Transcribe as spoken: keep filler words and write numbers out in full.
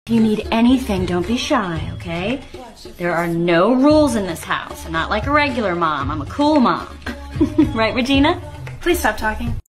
If you need anything, don't be shy, okay? There are no rules in this house. I'm not like a regular mom. I'm a cool mom. Right, Regina? Please stop talking.